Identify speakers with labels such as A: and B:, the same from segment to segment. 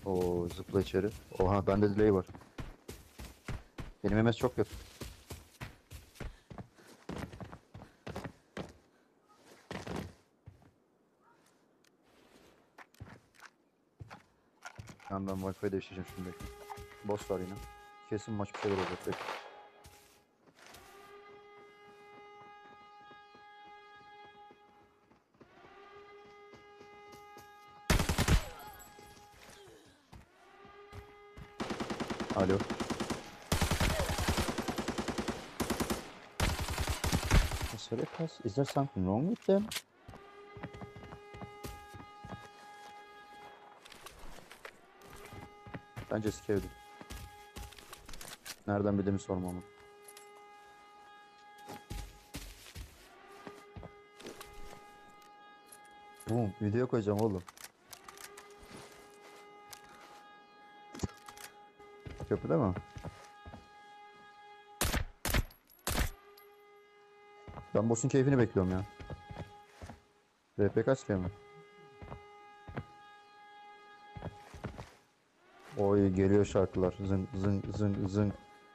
A: O zıpla içeri. Oha bende delay var. Benim MS çok kötü. Ben Wi-Fi değiştireceğim şimdi. Bekle. Boss var yine. Kesin maç bir şeyler olacak. Bekle. Alo. Serious? Is there something wrong with them? Bence eski evde. Nereden bildiğimi sorma ama. Video koyacağım oğlum. Köprüde mi? Ben boss'un keyfini bekliyorum ya. RP kaç kere mi? Oy geliyor şarkılar. Zın zın zın zın.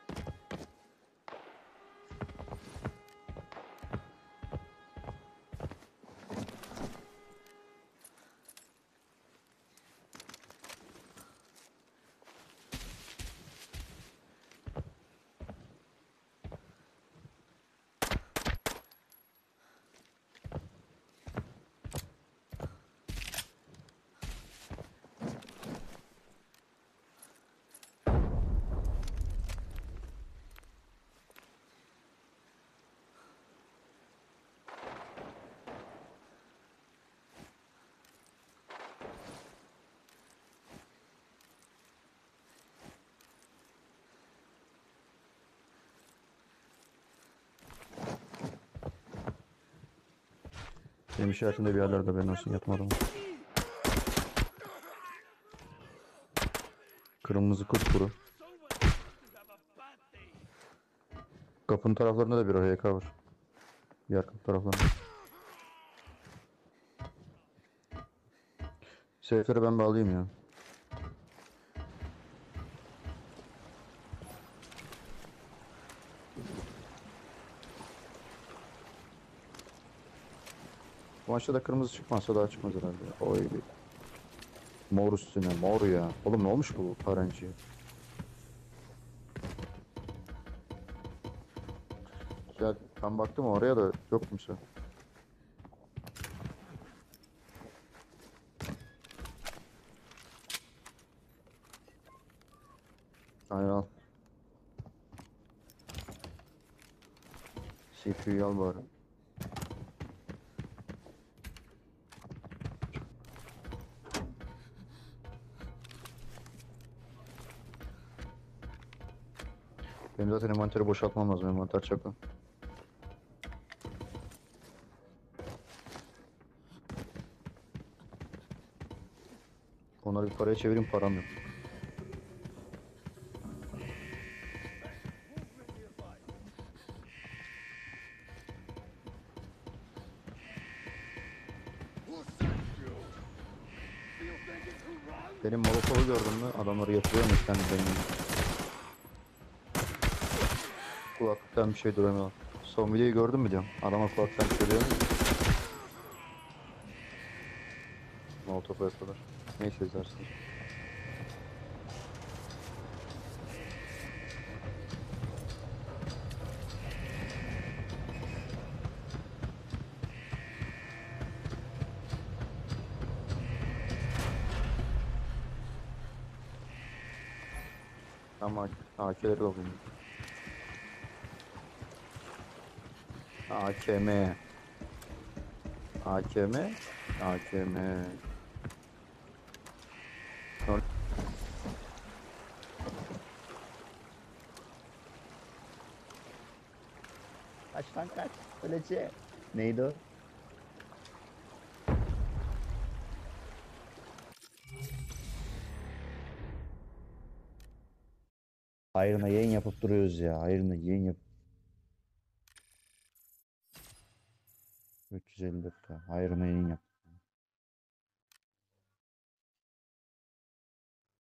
A: Benim işaretimde bir yerlerde ben olsun yatmadım. Kırmızı kupkuru. Kapının taraflarında da bir HK var. Diğer kapı taraflarında. Seyfleri ben bağlayayım ya. Bu maçta da kırmızı çıkmazsa daha çıkmaz herhalde. Oy bir. Mor üstüne mor ya. Oğlum ne olmuş bu RNG'ye? Ya ben baktım oraya da yok kimse. Aynen al. CPU'yu al bari. Benim zaten envanteri boşaltmam lazım. Envanter çakı. Onları bir paraya çevireyim param yok. Benim molotovu gördün mü? Adamları yatırıyor mu kendi beynine? Kulaklıktan bir şey duramıyor. Son videoyu gördün mü diyorum. Adama kulaklıktan bir şey diyor. Molotofu yapıyorlar. Neyse izlersin. Ama AK'leri de alayım. AKM. AKM. AKM. Kaç lan kaç. Ölece. Neydi o? Hayrına yayın yapıp duruyoruz ya. Hayrına yayın yap. 354 ya. Hayrına yayın yap.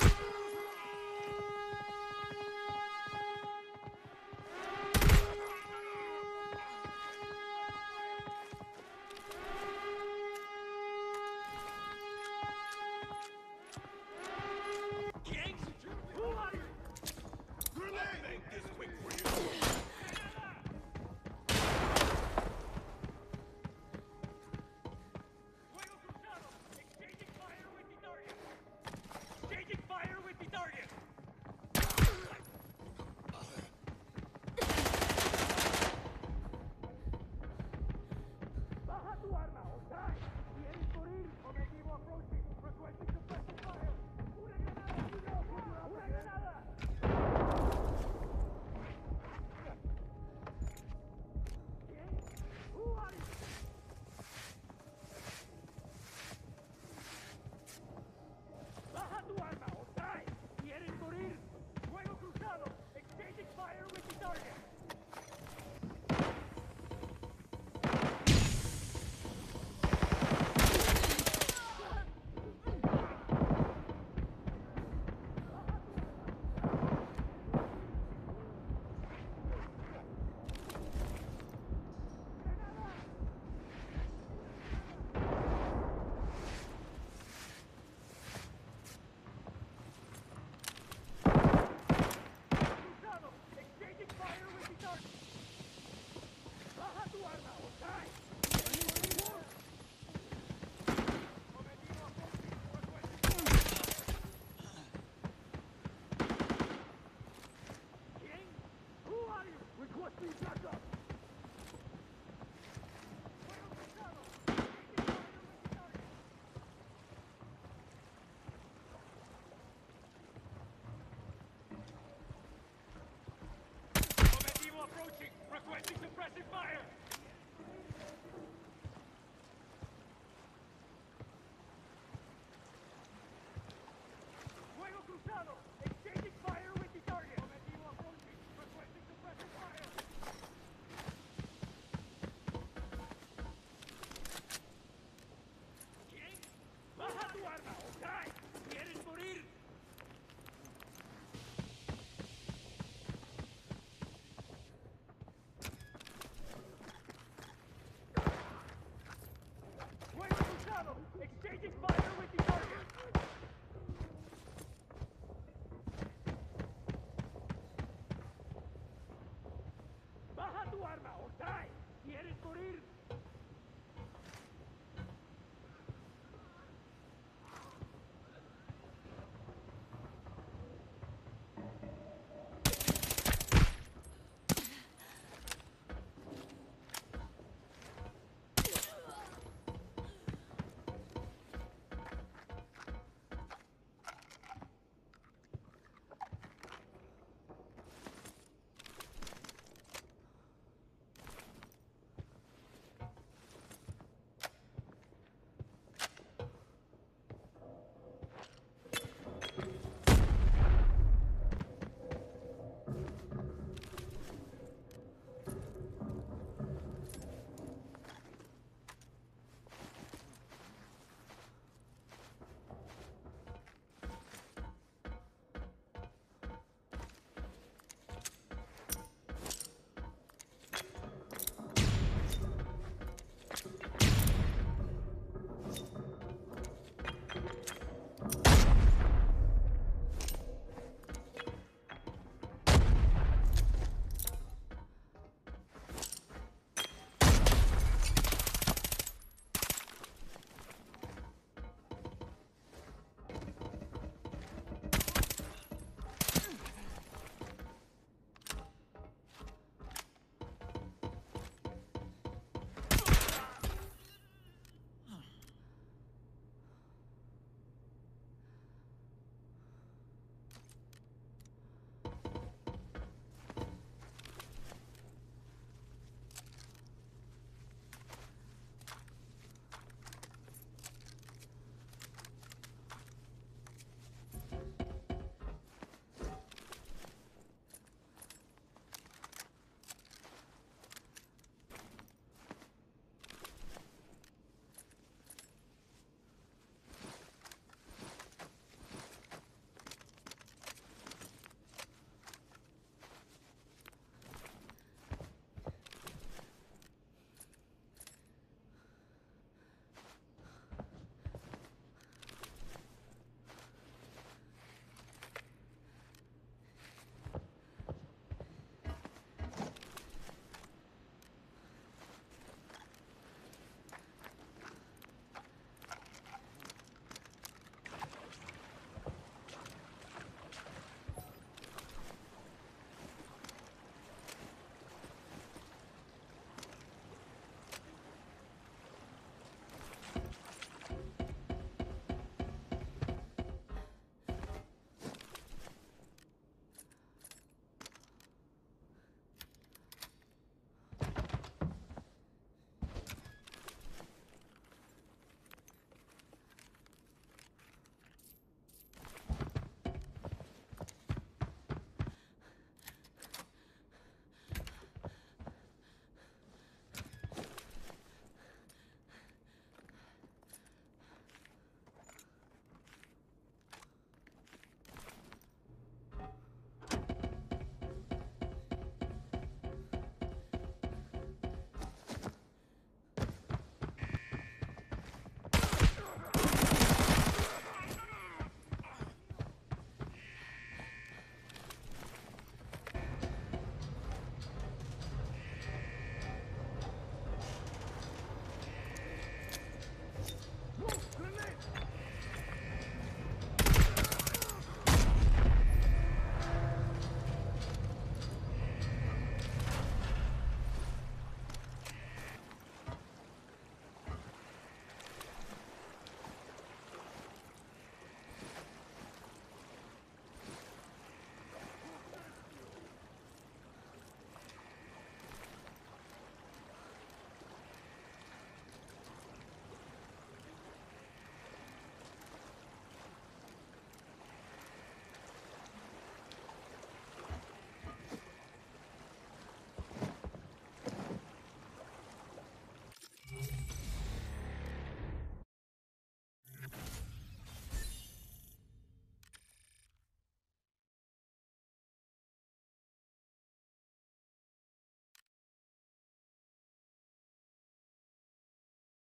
B: Fuego cruzado.